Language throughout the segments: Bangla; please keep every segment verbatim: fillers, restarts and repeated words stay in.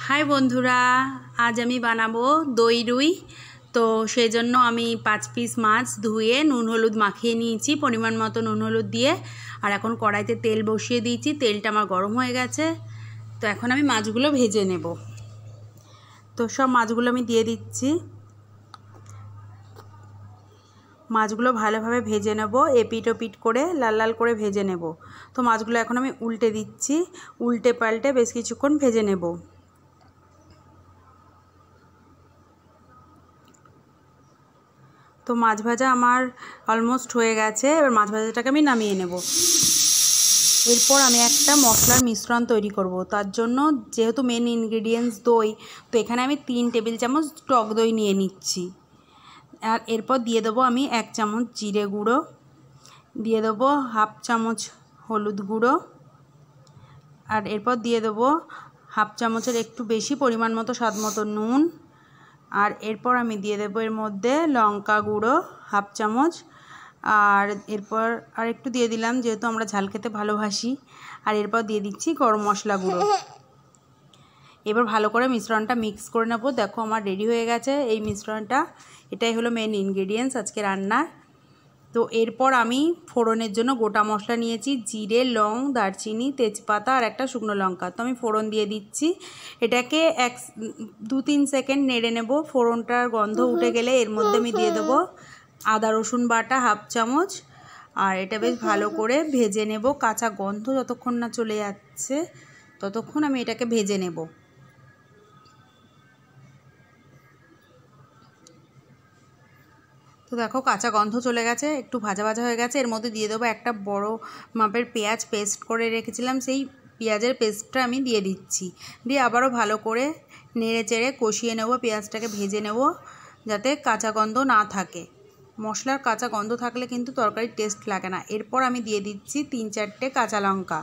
हाय बंधुरा आज आमी बानाबो दई रुई। तो सेजन्य आमी पाँच पिस माछ धुए नुन हलुद माखिए निয়েছি परिमाण मतो नुन हलुद दिए और एखन कड़ाईते तेल बसिए दिয়েছি। तेलटा आमार गरम हो गेছে। तो एखन आमी माछगुलो भेजे नेब। तो सब माछगुलो आमी दिए दिচ্ছি। माछगुलो भालोभाবে भेजे नेब एपिट ओपिट करे लाल लाल करे भेजे नेब। तो माछगुलो एखन आमी उल्टे दिচ্ছি, उल्टे पाल्टे बेश किछुक्षण भेजे नेब। तो माछ भाजा आमार अलमोस्ट हो गेছে। এবার মাছ ভাজাটাকে আমি নামিয়ে নেব। এরপর আমি একটা মশলার মিশ্রণ তৈরি করব। তার জন্য যেহেতু মেন ইনগ্রেডিয়েন্টস দই, তো এখানে আমি তিন টেবিল চামচ টক দই নিয়ে নিচ্ছি। আর এরপর দিয়ে দেবো আমি এক চামচ জিরে গুঁড়ো, দিয়ে দেবো হাফ চামচ হলুদ গুঁড়ো, আর এরপর দিয়ে দেবো হাফ চামচের একটু বেশি পরিমাণ মতো স্বাদ মতো নুন। আর এরপর আমি দিয়ে দেবো এর মধ্যে লঙ্কা গুঁড়ো হাফ চামচ। আর এরপর আর একটু দিয়ে দিলাম যেহেতু আমরা ঝাল খেতে ভালোবাসি। আর এরপর দিয়ে দিচ্ছি গরম মশলা গুঁড়ো। এবার ভালো করে মিশ্রণটা মিক্স করে নেব। দেখো আমার রেডি হয়ে গেছে এই মিশ্রণটা। এটাই হলো মেন ইনগ্রেডিয়েন্টস আজকে রান্নার। তো এরপর আমি ফোড়নের জন্য গোটা মশলা নিয়েছি, জিরে, লং, দারচিনি, তেজপাতা আর একটা শুকনো লঙ্কা। তো আমি ফোড়ন দিয়ে দিচ্ছি। এটাকে এক দু তিন সেকেন্ড নেড়ে নেব। ফোড়নটার গন্ধ উঠে গেলে এর মধ্যে আমি দিয়ে দেবো আদা রসুন বাটা হাফ চামচ। আর এটা বেশ ভালো করে ভেজে নেব। কাঁচা গন্ধ যতক্ষণ না চলে যাচ্ছে ততক্ষণ আমি এটাকে ভেজে নেব। তো দেখো কাঁচা গন্ধ চলে গেছে, একটু ভাজা ভাজা হয়ে গেছে। এর মধ্যে দিয়ে দেবো একটা বড় মাপের পেঁয়াজ পেস্ট করে রেখেছিলাম, সেই পেঁয়াজের পেস্টটা আমি দিয়ে দিচ্ছি। দিয়ে আবারও ভালো করে নেড়ে চেড়ে কষিয়ে নেব। পেঁয়াজটাকে ভেজে নেব যাতে কাঁচা গন্ধ না থাকে। মশলার কাঁচা গন্ধ থাকলে কিন্তু তরকারির টেস্ট লাগে না। এরপর আমি দিয়ে দিচ্ছি তিন চারটে কাঁচা লঙ্কা।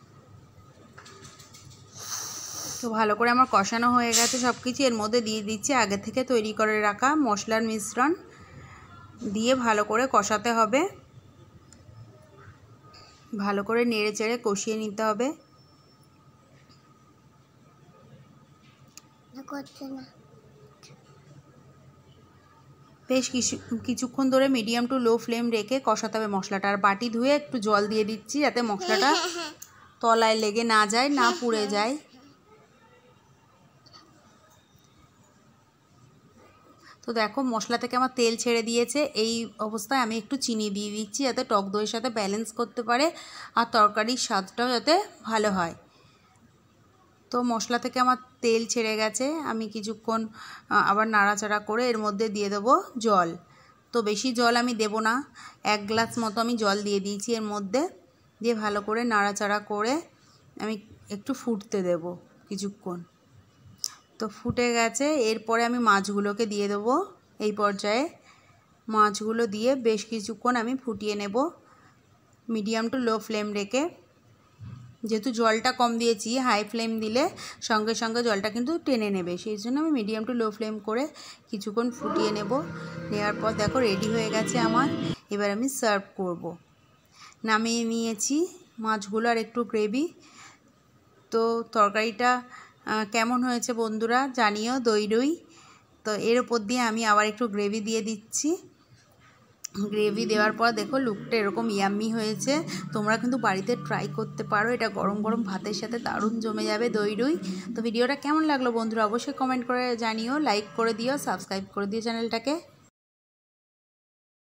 তো ভালো করে আমার কষানো হয়ে গেছে সব কিছু। এর মধ্যে দিয়ে দিচ্ছি আগে থেকে তৈরি করে রাখা মশলার মিশ্রণ, দিয়ে ভালো করে কষাতে হবে। ভালো করে নেড়ে চেড়ে কষিয়ে নিতে হবে। বেশ কিছু কিছুক্ষণ ধরে মিডিয়াম টু লো ফ্লেম রেখে কষাতে হবে মশলাটা। আর বাটি ধুয়ে একটু জল দিয়ে দিচ্ছি যাতে মশলাটা তলায় লেগে না যায়, না পুড়ে যায়। তো দেখো মশলা থেকে আমার তেল ছেড়ে দিয়েছে। এই অবস্থায় আমি একটু চিনি দিয়ে দিচ্ছি যাতে টক দইয়ের সাথে ব্যালেন্স করতে পারে আর তরকারির স্বাদটাও যাতে ভালো হয়। তো মশলা থেকে আমার তেল ছেড়ে গেছে। আমি কিছুক্ষণ আবার নাড়াচাড়া করে এর মধ্যে দিয়ে দেবো জল। তো বেশি জল আমি দেব না, এক গ্লাস মতো আমি জল দিয়ে দিয়েছি এর মধ্যে। দিয়ে ভালো করে নাড়াচাড়া করে আমি একটু ফুটতে দেব কিছুক্ষণ। তো ফুটে গেছে। এরপরে আমি মাছগুলোকে দিয়ে দেবো। এই পর্যায়ে মাছগুলো দিয়ে বেশ কিছুক্ষণ আমি ফুটিয়ে নেব মিডিয়াম টু লো ফ্লেম রেখে। যেহেতু জলটা কম দিয়েছি, হাই ফ্লেম দিলে সঙ্গে সঙ্গে জলটা কিন্তু টেনে নেবে, সেই জন্য আমি মিডিয়াম টু লো ফ্লেম করে কিছুক্ষণ ফুটিয়ে নেব। নেওয়ার পর দেখো রেডি হয়ে গেছে আমার। এবার আমি সার্ভ করব। নামিয়ে নিয়েছি মাছগুলো আর একটু গ্রেভি। তো তরকারিটা কেমন হয়েছে বন্ধুরা জানিও, দই রুই। তো এর ওপর দিয়ে আমি আবার একটু গ্রেভি দিয়ে দিচ্ছি। গ্রেভি দেওয়ার পর দেখো লুকটা এরকম ইয়াম্মি হয়েছে। তোমরা কিন্তু বাড়িতে ট্রাই করতে পারো, এটা গরম গরম ভাতের সাথে দারুণ জমে যাবে দই রুই। তো ভিডিওটা কেমন লাগলো বন্ধুরা অবশ্যই কমেন্ট করে জানিও, লাইক করে দিও, সাবস্ক্রাইব করে দিও চ্যানেলটাকে।